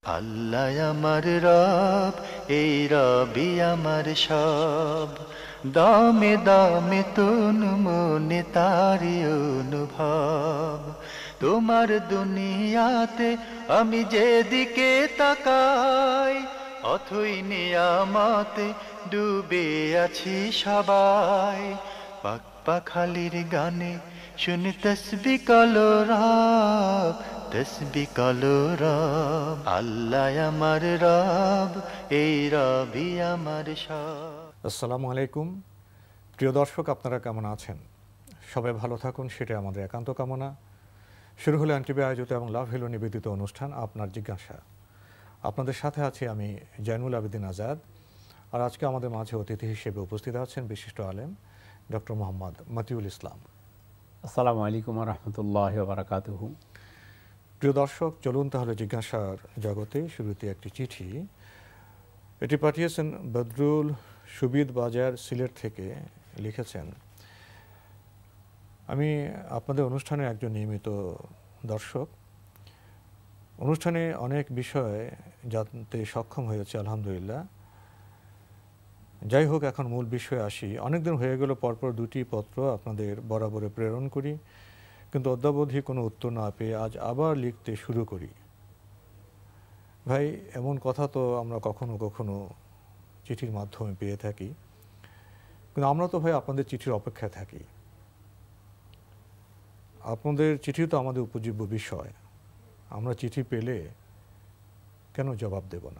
আল্লাহ আমার রব, এই রবি আমার সব। দামে দামে তন মনে তারি অনুভব। তোমার দুনিয়াতে আমি যেদিকে তাকাই, অথই নিয়ামতে ডুবে আছি সবাই। পাক পাখালির গানে শুনি তসবিহ কলরব, তসবিহ কলরব। আল্লাহ আমার রব, এই রবি আমার সব। আসসালামু আলাইকুম। প্রিয় দর্শক, আপনারা কেমন আছেন? সবাই ভালো থাকুন, সেটাই আমাদের একান্ত কামনা। শুরু হলো এনটিভি আয়োজিত এবং লাভ হিলো নিবেদিত অনুষ্ঠান আপনার জিজ্ঞাসা। আপনাদের সাথে আছি আমি জয়নুল আবেদিন আজাদ। আর আজকে আমাদের মাঝে অতিথি হিসেবে উপস্থিত আছেন বিশিষ্ট আলেম ডক্টর মোহাম্মদ মতিউল ইসলাম। আসসালামু আলাইকুম ওয়া রাহমাতুল্লাহি ওয়া বারাকাতুহু। প্রিয় দর্শক, চলুন তাহলে জিজ্ঞাসার জগতে। শুরুতে একটি চিঠি, এটি পাঠিয়েছেন বদরুল সুবিদ বাজার, সিলেট থেকে। লিখেছেন, আমি আপনাদের অনুষ্ঠানের একজন নিয়মিত দর্শক। অনুষ্ঠানে অনেক বিষয় জানতে সক্ষম হয়েছে, আলহামদুলিল্লাহ। যাই হোক, এখন মূল বিষয়ে আসি। অনেকদিন হয়ে গেল পরপর দুটি পত্র আপনাদের বরাবরে প্রেরণ করি, কিন্তু অদ্যাবধি কোনো উত্তর না পেয়ে আজ আবার লিখতে শুরু করি। ভাই, এমন কথা তো আমরা কখনো কখনো চিঠির মাধ্যমে পেয়ে থাকি, কিন্তু আমরা তো ভাই আপনাদের চিঠির অপেক্ষায় থাকি। আপনাদের চিঠি তো আমাদের উপজীব্য বিষয়। আমরা চিঠি পেলে কেন জবাব দেব না?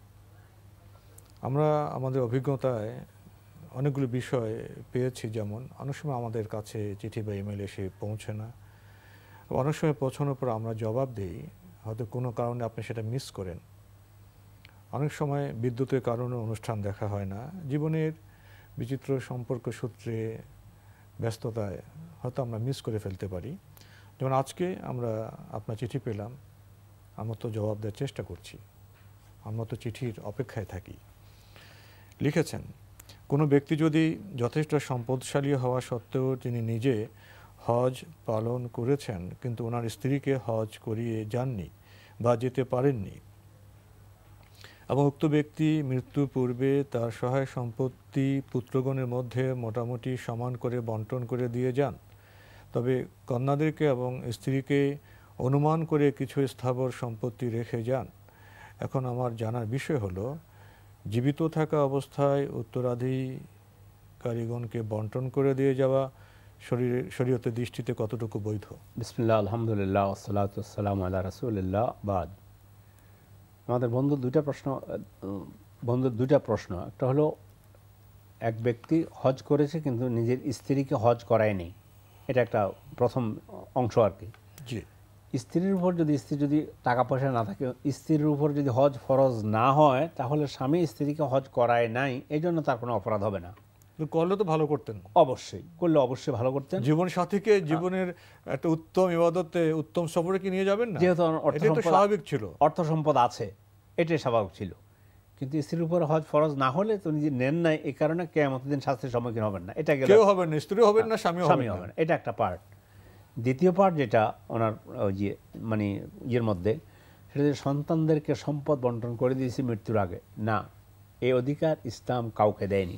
আমরা আমাদের অভিজ্ঞতায় অনেকগুলো বিষয় পেয়েছি, যেমন অনেক সময় আমাদের কাছে চিঠি বা ইমেল এসে পৌঁছে না, অনেক সময় পৌঁছানোর পর আমরা জবাব দিই, হয়তো কোনো কারণে আপনি সেটা মিস করেন। অনেক সময় বিদ্যুতের কারণে অনুষ্ঠান দেখা হয় না, জীবনের বিচিত্র সম্পর্ক সূত্রে ব্যস্ততায় হয়তো আমরা মিস করে ফেলতে পারি। যেমন আজকে আমরা আপনার চিঠি পেলাম, আমরা তো জবাব দেওয়ার চেষ্টা করছি, আমরা তো চিঠির অপেক্ষায় থাকি। লিখেছেন, কোনো ব্যক্তি যদি যথেষ্ট সম্পদশালী হওয়া সত্ত্বেও তিনি নিজে হজ পালন করেছেন, কিন্তু ওনার স্ত্রীকে হজ করিয়ে যাননি বা যেতে পারেননি, এবং উক্ত ব্যক্তি মৃত্যুর পূর্বে তার সহায় সম্পত্তি পুত্রগণের মধ্যে মোটামুটি সমান করে বন্টন করে দিয়ে যান, তবে কন্যাদেরকে এবং স্ত্রীকে অনুমান করে কিছু স্থাবর সম্পত্তি রেখে যান। এখন আমার জানার বিষয় হলো, জীবিত থাকা অবস্থায় উত্তরাধিকারীগণকে বন্টন করে দিয়ে যাওয়া শরীয়তের দৃষ্টিতে কতটুকু বৈধ? বিসমিল্লাহ, আলহামদুলিল্লাহ, ওয়াসসালাতু ওয়াসসালামু আলা রাসূলিল্লাহ, বাদ। আমাদের বন্ধুর দুইটা প্রশ্ন। একটা হলো, এক ব্যক্তি হজ করেছে কিন্তু নিজের স্ত্রীকে হজ করায়নি, এটা একটা প্রথম অংশ আর কি। জি। স্ত্রীর উপর স্ত্রী যদি টাকা পয়সা না থাকে, স্ত্রীর উপর যদি হজ ফরজ না হয়, তাহলে স্বামী স্ত্রীকে হজ করায় নাই, এই জন্য তার কোনো অপরাধ হবে না। করলে তো ভালো করতেন, অবশ্যই করলে অবশ্যই ভালো করতেন। জীবন সাথীকে জীবনের একটা উত্তম ইবাদতে, উত্তম সফরে কি নিয়ে যাবেন না? যেহেতু স্বাভাবিক ছিল, অর্থ সম্পদ আছে, এটাই স্বাভাবিক ছিল। কিন্তু স্ত্রীর উপর হজ ফরজ না হলে তো নিজে নেন নাই, এই কারণে কিয়ামতের দিন শাস্তির সম্মুখীন হবেন না। এটা কেউ হবেন না, স্ত্রী হবেন না, স্বামী হবেন না। এটা একটা পার্ট। দ্বিতীয় পার্ট যেটা ওনার ইয়ের মধ্যে, সেটা যে সন্তানদেরকে সম্পদ বন্টন করে দিয়েছি মৃত্যুর আগে, না, এই অধিকার ইসলাম কাউকে দেয়নি।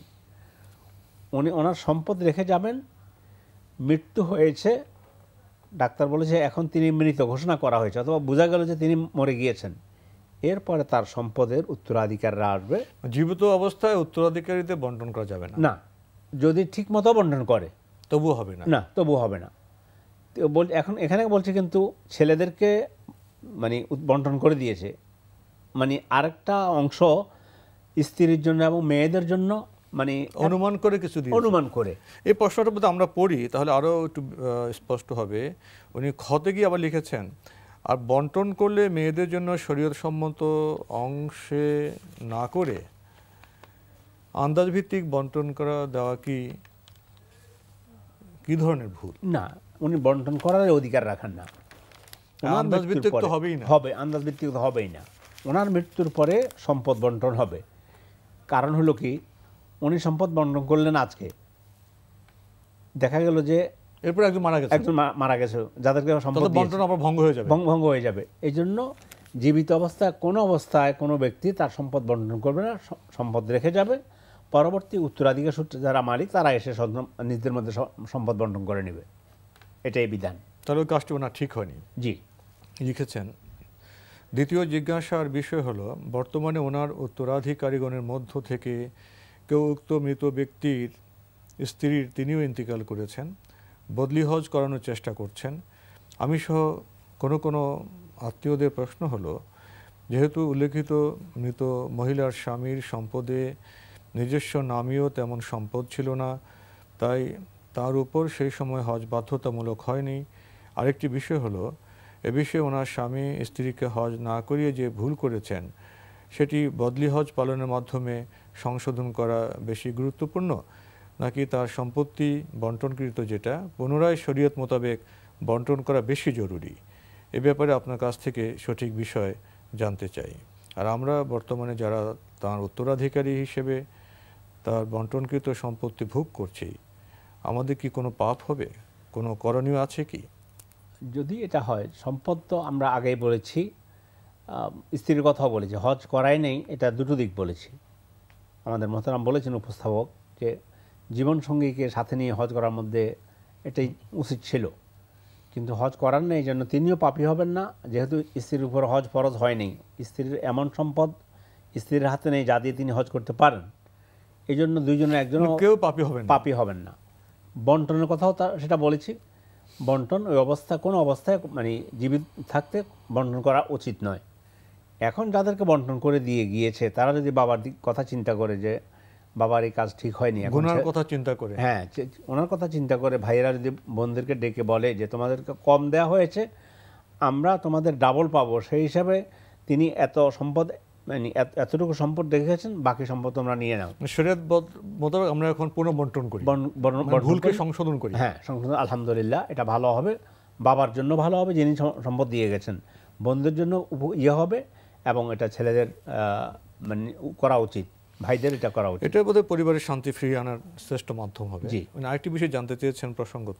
ওনার সম্পদ রেখে যাবেন, মৃত্যু হয়েছে, ডাক্তার বলেছে এখন তিনি মৃত ঘোষণা করা হয়েছে, অথবা বোঝা গেল যে তিনি মরে গিয়েছেন, এরপরে তার সম্পদের উত্তরাধিকাররা আসবে। জীবিত অবস্থায় উত্তরাধিকারীদের বন্টন করা যাবে না। যদি ঠিক মতো বন্টন করে তবুও হবে না, তবুও হবে না। এখন এখানে বলছে কিন্তু ছেলেদেরকে বন্টন করে দিয়েছে, আরেকটা অংশ স্ত্রীর জন্য এবং মেয়েদের জন্য অনুমান করে কিছু দিয়ে, অনুমান করে। এই প্রশ্নটা যদি আমরা পড়ি তাহলে আরও একটু স্পষ্ট হবে। উনি খতে গিয়ে আবার লিখেছেন, আর বন্টন করলে মেয়েদের জন্য শরীয়ত সম্মত অংশে না করে আন্দাজ ভিত্তিক বন্টন করা দেওয়া কি ধরনের ভুল? না, উনি বন্টন করার অধিকার রাখেন না। আন্দাজ ভিত্তিক তো হবেই না, আন্দাজ ভিত্তিক তো হবেই না। ওনার মৃত্যুর পরে সম্পদ বন্টন হবে। কারণ হলো কি, উনি সম্পদ বন্টন করলেন আজকে, দেখা গেল যে এরপর একজন মারা গেছে, যাদেরকে সম্পদ বন্টন আবার ভঙ্গ হয়ে যাবে। এই জন্য জীবিত অবস্থায় কোনো ব্যক্তি তার সম্পদ বন্টন করবে না, সম্পদ রেখে যাবে, পরবর্তী উত্তরাধিকার সূত্রে যারা মালিক তারা এসে নিজেদের মধ্যে সম্পদ বন্টন করে নেবে, এটাই বিধান। তাহলে ওই কাজটি ওনার ঠিক হয়নি। জি লিখেছেন, দ্বিতীয় জিজ্ঞাসার বিষয় হলো, বর্তমানে ওনার উত্তরাধিকারীগণের মধ্য থেকে কেউ উক্ত মৃত ব্যক্তির স্ত্রীর তিনিও ইন্তিকাল করেছেন, বদলি হজ করানোর চেষ্টা করছেন। আমি সহ কোনো আত্মীয়দের প্রশ্ন হলো, যেহেতু উল্লেখিত মৃত মহিলার স্বামীর সম্পদে নিজস্ব নামীয় তেমন সম্পদ ছিল না, তাই তার উপর সেই সময় হজ বাধ্যতামূলক হয়নি। আরেকটি বিষয় হলো, এ বিষয়ে ওনার স্বামী স্ত্রীকে হজ না করিয়ে যে ভুল করেছেন, সেটি বদলি হজ পালনের মাধ্যমে সংশোধন করা বেশি গুরুত্বপূর্ণ, নাকি তার সম্পত্তি বন্টনকৃত যেটা পুনরায় শরীয়ত মোতাবেক বন্টন করা বেশি জরুরি? এ ব্যাপারে আপনার কাছ থেকে সঠিক বিষয় জানতে চাই। আর আমরা বর্তমানে যারা তার উত্তরাধিকারী হিসেবে তার বন্টনকৃত সম্পত্তি ভোগ করছি, আমাদের কি কোনো পাপ হবে, কোনো করণীয় আছে কি? যদি এটা হয়, সম্পদ তো আমরা আগেই বলেছি, স্ত্রীর কথাও বলেছি, হজ করাই নেই, এটা দুটো দিক বলেছি। আমাদের মোহতারাম বলেছেন উপস্থাপক যে জীবনসঙ্গীকে সাথে নিয়ে হজ করার মধ্যে এটাই উচিত ছিল, কিন্তু হজ করার নেই, জন্য তিনিও পাপী হবেন না, যেহেতু স্ত্রীর উপর হজ ফরজ হয়নি। স্ত্রীর এমন সম্পদ স্ত্রীর হাতে নেই যা দিয়ে তিনি হজ করতে পারেন, এই জন্য দুইজনের একজনও কেউ পাপী হবেন না। বন্টনের কথাও সেটা বলেছি, বন্টন ওই কোনো অবস্থায় মানে জীবিত থাকতে বন্টন করা উচিত নয়। এখন যাদেরকে বন্টন করে দিয়ে গিয়েছে তারা যদি বাবার কথা চিন্তা করে যে বাবার এই কাজ ঠিক হয়নি, গুনার কথা চিন্তা করে, হ্যাঁ ওনার কথা চিন্তা করে ভাইয়েরা যদি বোনদেরকে ডেকে বলে যে তোমাদেরকে কম দেওয়া হয়েছে, আমরা তোমাদের ডাবল পাবো, সেই হিসাবে তিনি এত সম্পদ মানে এতটুকু সম্পদ রেখেছেন, বাকি সম্পদ তোমরা নিয়ে নাও। শরীয়ত মোতাবেক আমরা এখন পুনর্বন্টন করি, ভুলকে সংশোধন করি। হ্যাঁ, সংশোধন, আলহামদুলিল্লাহ, এটা ভালো হবে, বাবার জন্য ভালো হবে যিনি সম্পদ দিয়ে গেছেন, বোনদের জন্য হবে, এবং এটা ছেলেদের মানে করা উচিত, ভাইদের এটা করা উচিত। এটা বোধহয় পরিবারের শান্তি ফিরিয়ে আনার শ্রেষ্ঠ মাধ্যম হবে। আরেকটি বিষয় জানতে চেয়েছেন প্রসঙ্গত,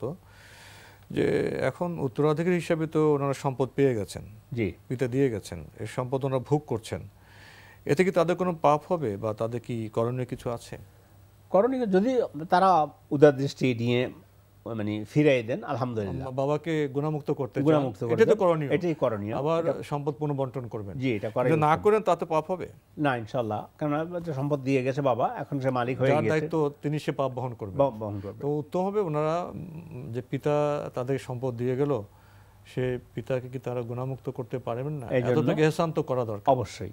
যে এখন উত্তরাধিকারী হিসাবে তো ওনারা সম্পদ পেয়ে গেছেন, জি, পিতা দিয়ে গেছেন, এই সম্পদ ওনারা ভোগ করছেন, এতে কি তাদের কোনো পাপ হবে বা তাদের কি করণীয় কিছু আছে? করণীয় যদি তারা উদার দৃষ্টি নিয়ে মানে ফিরাই দেন, আলহামদুলিল্লাহ, বাবাকে গুণামুক্ত করতে এটাই তো করণীয়, এটাই করণীয়। আবার সম্পদ পুনর্বন্টন করবেন, জি, এটা করে না করেন তাতে পাপ হবে না ইনশাআল্লাহ, কারণ সম্পদ দিয়ে গেছে বাবা, এখন সে মালিক হয়ে গেছে, দায়িত্ব তিনি সে পাপ বহন করবেন। তো উত্তম হবে ওনারা যে পিতা তাদের সম্পদ দিয়ে গেল, সে পিতাকে কি তারা গুণামুক্ত করতে পারবেন না? এতটুকু ইহসান তো করা দরকার অবশ্যই।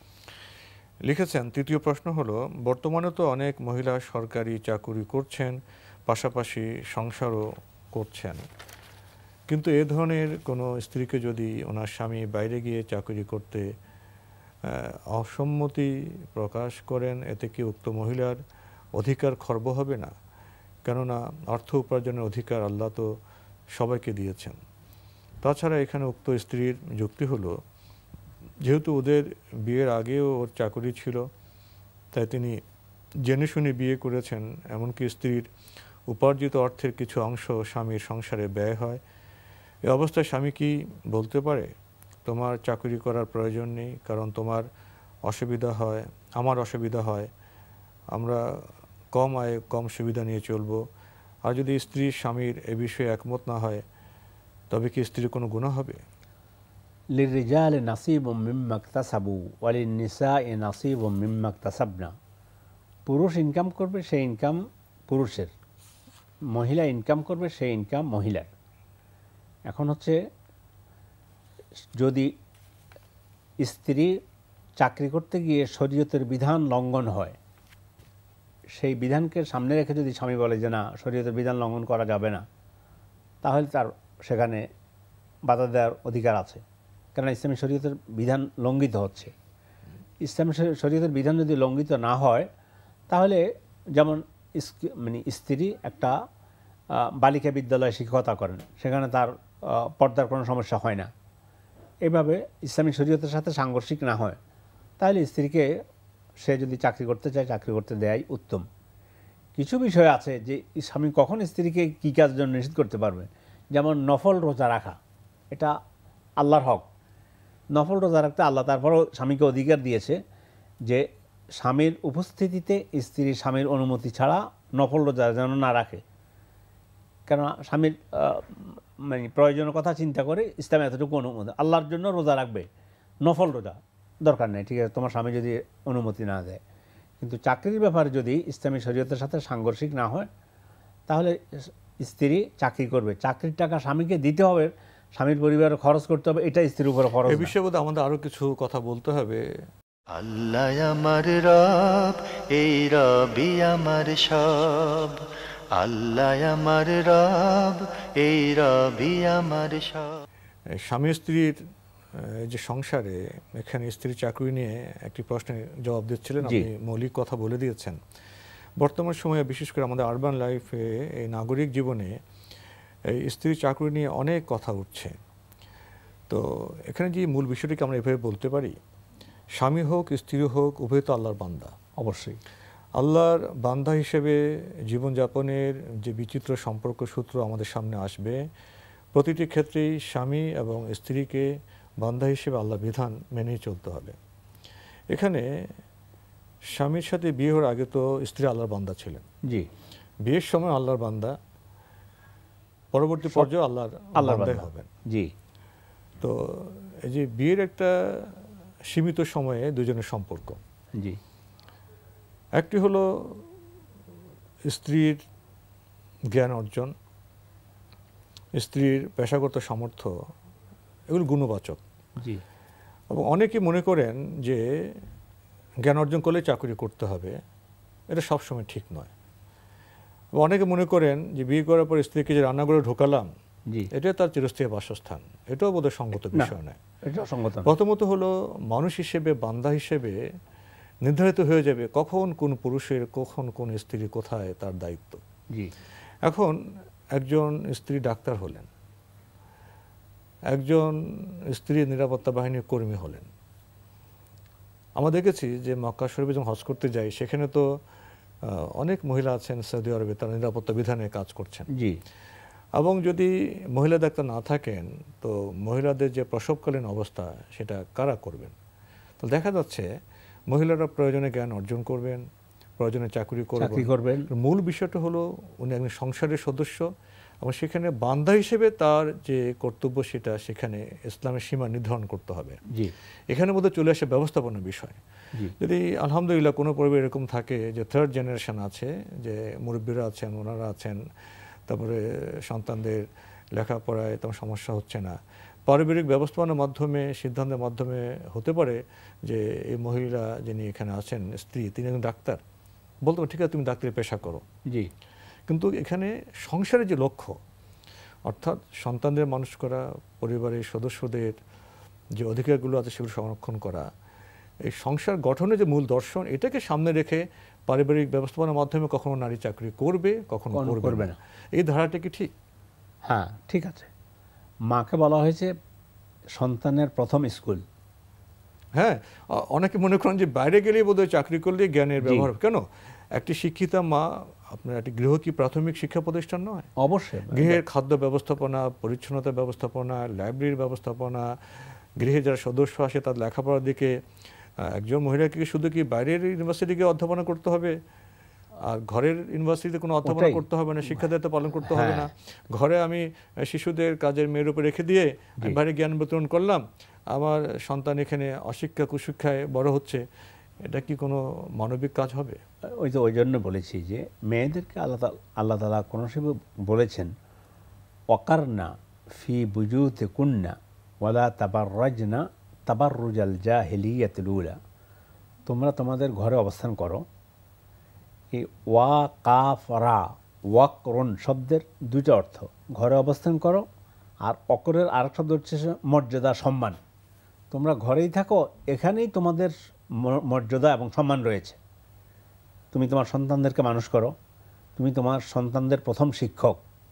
লিখেছেন, তৃতীয় প্রশ্ন হলো, বর্তমানে তো অনেক মহিলা সরকারি চাকুরি করছেন, পাশাপাশি সংসারও করছেন, কিন্তু এ ধরনের কোনো স্ত্রীকে যদি ওনার স্বামী বাইরে গিয়ে চাকরি করতে অসম্মতি প্রকাশ করেন, এতে কি উক্ত মহিলার অধিকার খর্ব হবে না? কেননা অর্থ উপার্জনের অধিকার আল্লাহ তো সবাইকে দিয়েছেন। তাছাড়া এখানে উক্ত স্ত্রীর যুক্তি হলো, যেহেতু ওদের বিয়ের আগেও ওর চাকরি ছিল, তাই তিনি জেনে শুনে বিয়ে করেছেন, এমনকি স্ত্রীর উপার্জিত অর্থের কিছু অংশ স্বামীর সংসারে ব্যয় হয়। এই অবস্থায় স্বামী কি বলতে পারে, তোমার চাকরি করার প্রয়োজন নেই, কারণ তোমার অসুবিধা হয়, আমার অসুবিধা হয়, আমরা কম আয়ে কম সুবিধা নিয়ে চলব? আর যদি স্ত্রী স্বামীর এ বিষয়ে একমত না হয়, তবে কি স্ত্রীর কোনো গুনাহ হবে? লিররিজাল নাসিবুম মিম্মা ইকতাসাবু ওয়া লিন-নিসাই নাসিবুম মিম্মা ইকতাসাবনা। পুরুষ ইনকাম করবে সেই ইনকাম পুরুষের, মহিলা ইনকাম করবে সেই ইনকাম মহিলার। এখন হচ্ছে, যদি স্ত্রী চাকরি করতে গিয়ে শরীয়তের বিধান লঙ্ঘন হয়, সেই বিধানকে সামনে রেখে যদি স্বামী বলে যে না, শরীয়তের বিধান লঙ্ঘন করা যাবে না, তাহলে তার সেখানে বাধা দেওয়ার অধিকার আছে, কারণ ইসলামী শরীয়তের বিধান লঙ্ঘিত হচ্ছে। ইসলামী শরীয়তের বিধান যদি লঙ্ঘিত না হয়, তাহলে যেমন মানে স্ত্রী একটা বালিকা বিদ্যালয়ে শিক্ষকতা করেন, সেখানে তার পর্দার কোনো সমস্যা হয় না, এভাবে ইসলামী শরীয়তের সাথে সাংঘর্ষিক না হয়, তাহলে স্ত্রীকে সে যদি চাকরি করতে চায় চাকরি করতে দেয়াই উত্তম। কিছু বিষয় আছে যে স্বামী কখন স্ত্রীকে কী কাজের জন্য নিষেধ করতে পারবে, যেমন নফল রোজা রাখা, এটা আল্লাহর হক, নফল রোজা রাখতে আল্লাহ তারপরও স্বামীকে অধিকার দিয়েছে যে স্বামীর উপস্থিতিতে স্ত্রী স্বামীর অনুমতি ছাড়া নফল রোজা যেন না রাখে। কেননা স্বামীর মানে প্রয়োজনের কথা চিন্তা করে ইসলামে এতটুকু অনুমতি, আল্লাহর জন্য রোজা রাখবে, নফল রোজা দরকার নেই, ঠিক আছে, তোমার স্বামী যদি অনুমতি না দেয়। কিন্তু চাকরির ব্যাপারে যদি ইসলামী শরীয়তের সাথে সাংঘর্ষিক না হয়, তাহলে স্ত্রী চাকরি করবে, চাকরির টাকা স্বামীকে দিতে হবে, স্বামীর পরিবারে খরচ করতে হবে, এটা স্ত্রীর উপরে খরচ। এই বিষয়ে বোধহয় আমাদের আরো কিছু কথা বলতে হবে। আল্লাহ আমার রব, এই রবি আমার সব। আল্লাহ আমার রব, এই রবি আমার সব। স্বামী স্ত্রীর যে সংসারে, এখানে স্ত্রী চাকরি নিয়ে একটি প্রশ্নের জবাব দিচ্ছিলেন, আপনি মৌলিক কথা বলে দিয়েছেন। বর্তমান সময়ে বিশেষ করে আমাদের আরবান লাইফে, এই নাগরিক জীবনে এই স্ত্রী চাকরি নিয়ে অনেক কথা উঠছে। তো এখানে যে মূল বিষয়টিকে আমরা এভাবে বলতে পারি, স্বামী হোক স্ত্রী হোক উভয় তো আল্লাহর বান্দা। অবশ্যই আল্লাহর বান্দা হিসেবে জীবনযাপনের যে বিচিত্র সম্পর্ক সূত্র আমাদের সামনে আসবে, প্রতিটি ক্ষেত্রেই স্বামী এবং স্ত্রীকে বান্দা হিসেবে আল্লাহ বিধান মেনেই চলতে হবে। এখানে স্বামীর সাথে বিয়ে হওয়ার আগে তো স্ত্রী আল্লাহর বান্দা ছিলেন, জি, বিয়ের সময় আল্লাহর বান্দা, পরবর্তী পর্যায়ে আল্লাহর বান্দাই হবেন। জি। তো এই যে বিয়ের একটা সীমিত সময়ে দুজনের সম্পর্ক, জি, একটি হলো স্ত্রীর জ্ঞান অর্জন, স্ত্রীর পেশাগত সামর্থ্য, এগুলো গুণবাচক। জি। এবং অনেকে মনে করেন যে জ্ঞান অর্জন করলে চাকরি করতে হবে, এটা সবসময় ঠিক নয়। অনেকে মনে করেন যে বিয়ে করার পর স্ত্রীকে যে রান্নাঘরে ঢোকালাম, এটা তার চিরস্থায়ী বাসস্থান, এটাও বোধহয় সঙ্গত বিষয় নয়। প্রথমত হলো মানুষ হিসেবে, বান্দা হিসেবে নির্ধারিত হয়ে যাবে কখন কোন পুরুষের, কখন কোন স্ত্রী কোথায় তার দায়িত্ব। এখন একজন স্ত্রী ডাক্তার হলেন, একজন স্ত্রী নিরাপত্তা বাহিনীর কর্মী হলেন। আমরা দেখেছি যে মক্কা শরীফে যখন হজ করতে যাই, সেখানে তো অনেক মহিলা আছেন সৌদি আরবে, তারা নিরাপত্তা বিধানে কাজ করছেন। জি। এবং যদি মহিলা ডাক্তার না থাকেন, তো মহিলাদের যে প্রসবকালীন অবস্থা সেটা কারা করবেন? তো দেখা যাচ্ছে মহিলারা প্রয়োজনে জ্ঞান অর্জন করবেন, প্রয়োজনে চাকরি করবেন। মূল বিষয়টা হলো উনি একজন সংসারের সদস্য, এবং সেখানে বান্দা হিসেবে তার যে কর্তব্য সেটা সেখানে ইসলামের সীমা নির্ধারণ করতে হবে। এখানে মধ্যে চলে আসে ব্যবস্থাপনার বিষয়। যদি আলহামদুলিল্লাহ কোনো পরিবার এরকম থাকে যে থার্ড জেনারেশন আছে, যে মুরব্বীরা আছেন, ওনারা আছেন, তারপরে সন্তানদের লেখাপড়ায় তেমন সমস্যা হচ্ছে না, পারিবারিক ব্যবস্থাপনার মাধ্যমে, সিদ্ধান্তের মাধ্যমে হতে পারে যে এই মহিলা যিনি এখানে আছেন, স্ত্রী, তিনি একজন ডাক্তার, বলতে ঠিক আছে তুমি ডাক্তারি পেশা করো। জি। কিন্তু এখানে সংসারের যে লক্ষ্য, অর্থাৎ সন্তানদের মানুষ করা, পরিবারের সদস্যদের যে অধিকারগুলো আছে সেগুলো সংরক্ষণ করা, এই সংসার গঠনের যে মূল দর্শন, এটাকে সামনে রেখে পারিবারিক ব্যবস্থাপনার মাধ্যমে কখনো নারী চাকরি করবে, কখনো করবে না। এই ধারাটা কি ঠিক? হ্যাঁ, ঠিক আছে। মাকে বলা হয়েছে সন্তানের প্রথম স্কুল। হ্যাঁ, অনেকে মনে করেন যে বাইরে গেলেই বোধহয় চাকরি করলে জ্ঞানের ব্যবহার। কেন? একটি শিক্ষিতা মা, আপনার একটি গৃহ কি প্রাথমিক শিক্ষা প্রতিষ্ঠান নয়? অবশ্যই। গৃহের খাদ্য ব্যবস্থাপনা, পরিচ্ছন্নতা ব্যবস্থাপনা, লাইব্রেরির ব্যবস্থাপনা, গৃহে যারা সদস্য আসে তার লেখাপড়ার দিকে, একজন মহিলাকে শুধু কি বাইরের ইউনিভার্সিটিকে অধ্যাপনা করতে হবে আর ঘরের ইউনিভার্সিটিতে কোনো অধ্যাপনা করতে হবে না, শিক্ষা দায়িত্ব পালন করতে হবে না? ঘরে আমি শিশুদের কাজের মেয়ের উপর রেখে দিয়ে বাইরে জ্ঞান বিতরণ করলাম, আমার সন্তান এখানে অশিক্ষা কুশিক্ষায় বড় হচ্ছে, এটা কি কোনো মানবিক কাজ হবে? ওই জন্য বলেছি যে মেয়েদেরকে আল্লাহ তাআলা কোন সময় বলেছেন ওয়াকারনা ফি বুজুতিকুন্না ওয়ালা তাবাররাজনা তাবাররুজাল জাহিলিয়াতিল উলা, তোমরা তোমাদের ঘরে অবস্থান করো। এই ওয়া কাফ রা, ওয়াকরুন শব্দের দুইটা অর্থ, ঘরে অবস্থান করো, আর অকরের আরেক শব্দ হচ্ছে মর্যাদা, সম্মান। তোমরা ঘরেই থাকো, এখানেই তোমাদের মর্যাদা এবং সম্মান রয়েছে। তুমি তোমার সন্তানদেরকে মানুষ করো, তুমি তোমার সন্তানদের প্রথম শিক্ষক।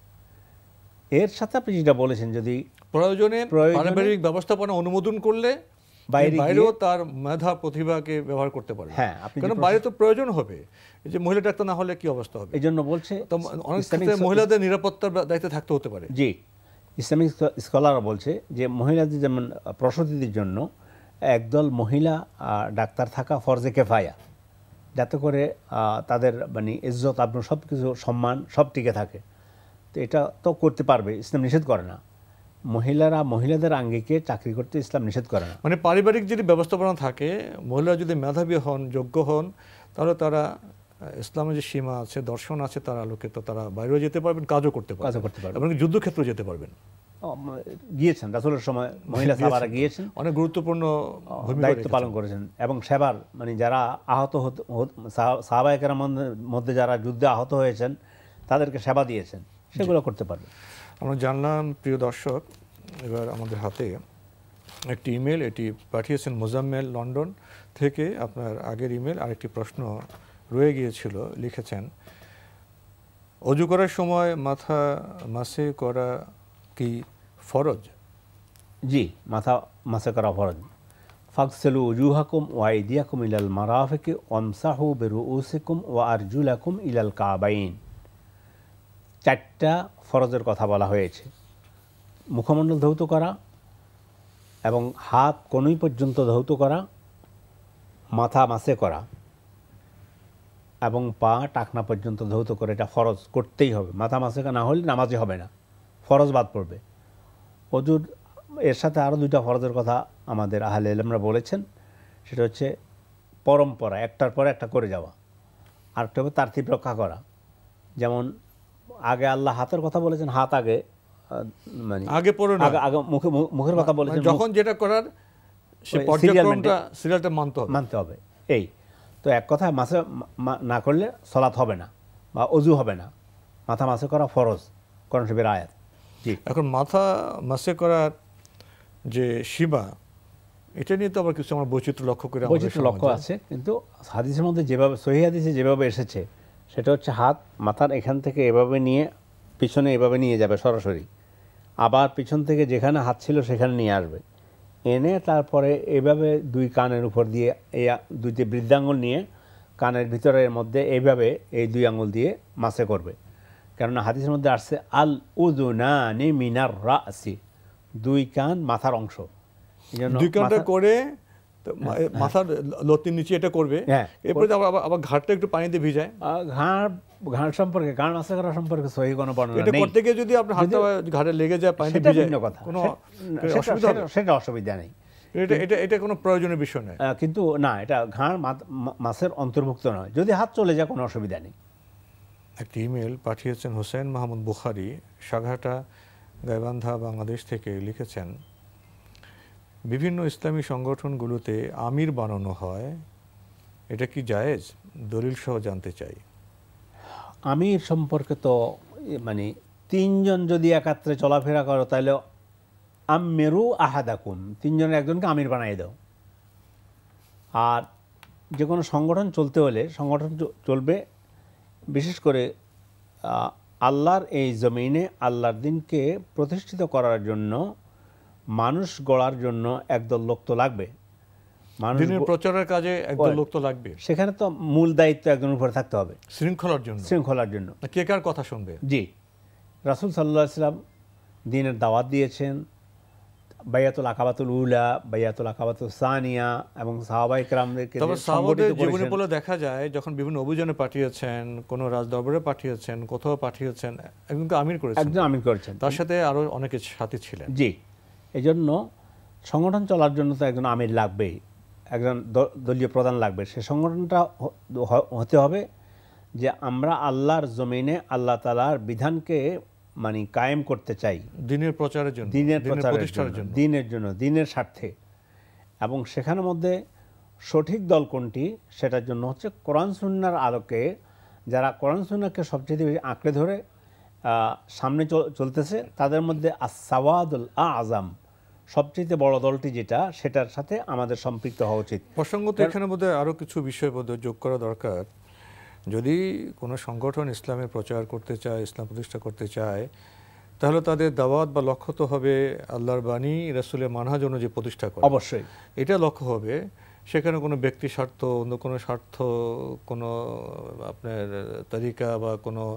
এর সাথে আপনি যেটা বলেছেন, যদি প্রয়োজনে পারিবারিক ব্যবস্থাপনা অনুমোদন করলে বাইরেও তার মেধা প্রতিভাকে ব্যবহার করতে পারে। হ্যাঁ, কারণ বাইরে তো প্রয়োজন হবে, এই যে মহিলা ডাক্তার না হলে কি অবস্থা হবে? এই জন্য বলছে অনেক ক্ষেত্রে মহিলাদের নিরাপত্তার দায়িত্বে থাকতে হতে পারে। জি, ইসলামিক স্কলাররা বলছে যে মহিলাদের যেমন প্রসূতিদের জন্য একদল মহিলা ডাক্তার থাকা ফরজে কেফায়া, যাতে করে তাদের মানে ইজ্জত আবরু সব কিছু সম্মান সব টিকে থাকে। তো এটা তো করতে পারবে, ইসলাম নিষেধ করে না। মহিলাদের আঙ্গিকে চাকরি করতে ইসলাম নিষেধ করে না। মানে পারিবারিক যদি ব্যবস্থাপনা থাকে, মহিলারা যদি মেধাবী হন, যোগ্য হন, তাহলে তারা ইসলামের যে সীমা আছে, দর্শন আছে, তার আলোকে তো তারা বাইরেও যেতে পারবেন, কাজও করতে পারবেন, এবং যুদ্ধক্ষেত্রে যেতে পারবেন। গিয়েছেন রাসূলের সময় মহিলা সাহাবারা গিয়েছেন, অনেক গুরুত্বপূর্ণ দায়িত্ব পালন করেছেন, এবং সেবার মানে যারা আহত সাহাবায়ে কেরামের মধ্যে যারা যুদ্ধে আহত হয়েছেন তাদেরকে সেবা দিয়েছেন, সেগুলো করতে পারবে। আমরা জানলাম প্রিয় দর্শক, এবার আমাদের হাতে একটি ইমেল, এটি পাঠিয়েছেন মোজাম্মেল লন্ডন থেকে। আপনার আগের ইমেল আরেকটি প্রশ্ন রয়ে গিয়েছিল, লিখেছেন অজু করার সময় মাথা মাসে করা কি ফরজ? জি, মাথা মাসে করা ফরজ। ফাগসিলু উজুহাকুম ওয়া আইদিয়াকুম ইলাল মারাফিকি ওয়ামসাহু বিরুউসিকুম ওয়া আরজুলাকুম ইলাল কাবাইন। 4টা ফরজের কথা বলা হয়েছে। মুখমণ্ডল ধৌত করা, এবং হাত কনুই পর্যন্ত ধৌত করা, মাথা মাসে করা, এবং পা টাকনা পর্যন্ত ধৌত করে, এটা ফরজ করতেই হবে। মাথা মাসে না হলে নামাজই হবে না, ফরজ বাদ পড়বে। অজুর এর সাথে আরও 2টা ফরজের কথা আমাদের আহলে ইলমরা বলেছেন, সেটা হচ্ছে পরম্পরা, একটার পরে একটা করে যাওয়া। আরেকটা হবে তারতিব রক্ষা করা। যেমন আগে আল্লাহ হাতের কথা বলেছেন, হাত আগে মানে আগে পড়ে না, আগে মুখের কথা বলেছেন, যখন যেটা করার সে পর্যায়ক্রমটা সিরিয়ালটা মানতে হবে। এই তো এক কথায় মাসে না করলে সালাত হবে না বা অজু হবে না। মাথা মাসে করা ফরজ, কোরআন শরীফের আয়াত। জি, এখন মাথা মাসে করার যে সীমা, এটা নিয়ে তো আবার কিছু আমরা বৈচিত্র্য লক্ষ্য আছে, কিন্তু হাদিসের মধ্যে যেভাবে সহিহ হাদিসে যেভাবে এসেছে, সেটা হচ্ছে হাত মাথার এখান থেকে এভাবে নিয়ে পিছনে এভাবে নিয়ে যাবে সরাসরি, আবার পিছন থেকে যেখানে হাত ছিল সেখানে নিয়ে আসবে, এনে তারপরে এভাবে 2 কানের উপর দিয়ে এই 2টি বৃদ্ধাঙ্গুল নিয়ে কানের ভিতরের মধ্যে এইভাবে এই 2 আঙ্গুল দিয়ে মাসে করবে। কেননা হাদিসের মধ্যে আসছে আল উযুনানি মিনার রাসি, 2 কান মাথার অংশ। এইজন্য 2 কানটা করে মাথার লতির নিচে এটা করবে, এরপরে আবার ঘাড়টা একটু পানি দিয়ে ভিজায়। ঘাড় সম্পর্কে, ঘাড় মাসে করা সম্পর্কে সহিহ কোনো বর্ণনা নেই। এটা করতে গিয়ে যদি আপনার হাতটা ঘাড়ে লেগে যায়, পানি দিয়ে ভিজায়, কোনো অসুবিধা হবে? সেটা অসুবিধা নেই, এটা কোনো প্রয়োজনীয় বিষয় নয়। কিন্তু না, এটা ঘাড় মাসের অন্তর্ভুক্ত নয়। যদি হাত চলে যায় কোনো অসুবিধা নেই। একটি ইমেল পাঠিয়েছেন হোসেন মাহমুদ বুখারী, সাঘাটা, গাইবান্ধা, বাংলাদেশ থেকে। লিখেছেন বিভিন্ন ইসলামী সংগঠনগুলোতে আমির বানানো হয়, এটা কি জায়েজ? দলিল সহ জানতে চাই। আমির সম্পর্কে তো মানে 3 জন যদি একাত্রে চলাফেরা করো তাহলে আমিরু আহাদাকুম, 3 জনের একজনকে আমির বানিয়ে দাও। আর যে কোনো সংগঠন চলতে হলে সংগঠন চলবে বিশেষ করে আল্লাহর এই জমিনে আল্লাহর দিনকে প্রতিষ্ঠিত করার জন্য, মানুষ গড়ার জন্য একদল লোক তো লাগবে। দিনের প্রচারের কাজে একদল লোক তো লাগবে। সেখানে তো মূল দায়িত্ব একজনের উপরে থাকতে হবে, শৃঙ্খলার জন্য। কে কার কথা শুনবে? জি, রাসূল সাল্লাল্লাহু আলাইহি ওয়াসাল্লাম দ্বীনের দাওয়াত দিয়েছেন, বাইয়াতুল আকাবাতুল উলা, বাইয়াতুল আকাবাতুল সানিয়া, এবং সাহাবায়ে কেরামদেরকে সাহাবাদের জীবনী বলে দেখা যায়, যখন বিভিন্ন অভিযানে পাঠিয়েছেন, কোন রাজদরবারে পাঠিয়েছেন, কোথাও পাঠিয়েছেন, একজনকে আমির করেছেন, তার সাথে আরো অনেকে সাথী ছিলেন। জি, এজন্য সংগঠন চলার জন্য তো একজন আমির লাগবেই, একজন দলীয় প্রধান লাগবে। সে সংগঠনটা হতে হবে যে আমরা আল্লাহর জমিনে আল্লাহ তাআলার বিধানকে মানে কায়েম করতে চাই, দিনের প্রচারের জন্য, দিনের জন্য, দিনের স্বার্থে। এবং সেখানের মধ্যে সঠিক দল কোনটি, সেটার জন্য হচ্ছে কোরআন সুন্নাহর আলোকে যারা কোরআন সুন্নাহকে সবচেয়ে বেশি আঁকড়ে ধরে সামনে চলতেছে, তাদের মধ্যে আস-সাওয়াদুল আযম, সবচেয়ে বড় দলটি যেটা, সেটার সাথে আমাদের সম্পৃক্ত হওয়া উচিত। প্রসঙ্গত এখানের মধ্যে আরও কিছু বিষয় যোগ করা দরকার। যদি কোনো সংগঠন ইসলামের প্রচার করতে চায়, ইসলাম প্রতিষ্ঠা করতে চায়, তাহলে তাদের দাওয়াত বা লক্ষ্য তো হবে আল্লাহর বাণী, রাসূলের মানহাজ অনুযায়ী প্রতিষ্ঠা করা। অবশ্যই এটা লক্ষ্য হবে। সেখানে কোনো ব্যক্তি স্বার্থ, অন্য কোনো স্বার্থ, কোনো আপনার তরিকা বা কোনো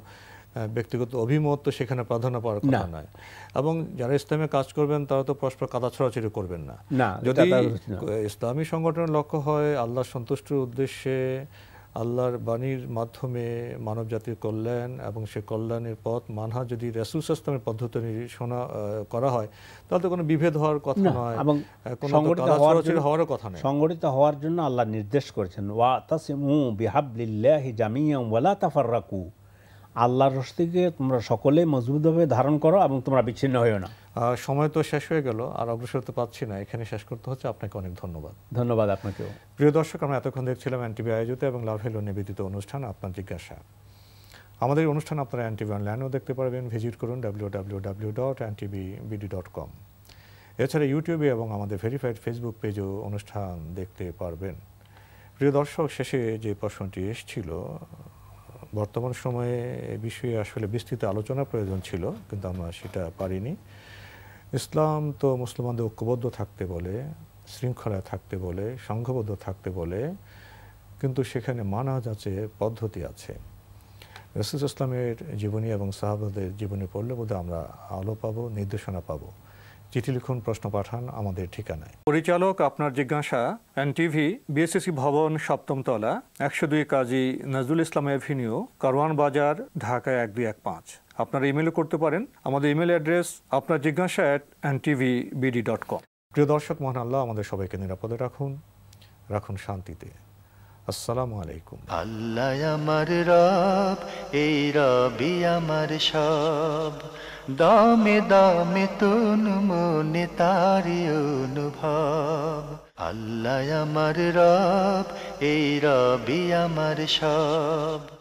ব্যক্তিগত অভিমত তো সেখানে প্রাধান্য পাওয়ার কথা নয়। এবং যারা ইসলামে কাজ করবেন তারা তো পরস্পর কাদা ছড়াছড়ি করবেন না। যদি ইসলামী সংগঠনের লক্ষ্য হয় আল্লাহর সন্তুষ্টির উদ্দেশ্যে আল্লাহর বাণীর মাধ্যমে মানব জাতির কল্যাণ এবং সে কল্যাণের পথ মানহাজ যদি রাসূল সাল্লাল্লাহু আলাইহি ওয়াসাল্লামের পদ্ধতি নির্দেশনা করা হয় তাহলে তো কোনো বিভেদ হওয়ার কথা নয় এবং কোনো হওয়ার কথা নয়। সংগঠিত হওয়ার জন্য আল্লাহ নির্দেশ করেছেন ওয়াতাসিমু বিহাবলিল্লাহি জামিআন ওয়ালা তাফাররাকু, আল্লাহর রশিকে তোমরা সকলে মজবুতভাবে ধারণ করো এবং তোমরা বিচ্ছিন্ন হইও না। সময় তো শেষ হয়ে গেল, আর অগ্রসর হতে পারছি না, এখানে শেষ করতে হচ্ছে। আপনাকে অনেক ধন্যবাদ। ধন্যবাদ আপনাকেও। প্রিয় দর্শক, আমরা এতক্ষণ দেখছিলাম এনটিভি আয়োজিত এবং লাভ হেলো নিবেদিত অনুষ্ঠান আপনার জিজ্ঞাসা। আমাদের অনুষ্ঠান আপনারা এনটিভি অনলাইনেও দেখতে পারবেন। ভিজিট করুন www.ntvbd.com। এছাড়া ইউটিউবে এবং আমাদের ভেরিফাইড ফেসবুক পেজেও অনুষ্ঠান দেখতে পারবেন। প্রিয় দর্শক, শেষে যে প্রশ্নটি এসেছিল, বর্তমান সময়ে এ বিষয়ে আসলে বিস্তৃত আলোচনা প্রয়োজন ছিল, কিন্তু আমরা সেটা পারিনি। ইসলাম তো মুসলমানদের ঐক্যবদ্ধ থাকতে বলে, শৃঙ্খলায় থাকতে বলে, সংঘবদ্ধ থাকতে বলে, কিন্তু সেখানে মানহাজ আছে, পদ্ধতি আছে। রাসূল ইসলামের জীবনী এবং সাহাবাদের জীবনী পড়লে বোধহয় আমরা আলো পাবো, নির্দেশনা পাবো। চিঠি লিখুন, প্রশ্ন পাঠান আমাদের ঠিকানায়। পরিচালক আপনার জিজ্ঞাসা, এনটিভি, বিএসসি ভবন, 7ম তলা, 102 কাজী নজরুল ইসলাম এভিনিউ, কারওয়ান বাজার, ঢাকা 1215। আপনারা ইমেলও করতে পারেন। আমাদের ইমেল অ্যাড্রেস আপনার জিজ্ঞাসা @ntvbd.com। প্রিয় দর্শক, মহান আল্লাহ আমাদের সবাইকে নিরাপদে রাখুন, রাখুন শান্তিতে। আসসালামু আলাইকুম। আল্লাহ আমার রব, এই রবি আমার সব, দামে দামে তন মনে তারি অনুভব। আল্লাহ আমার রব, এই রবি আমার সব।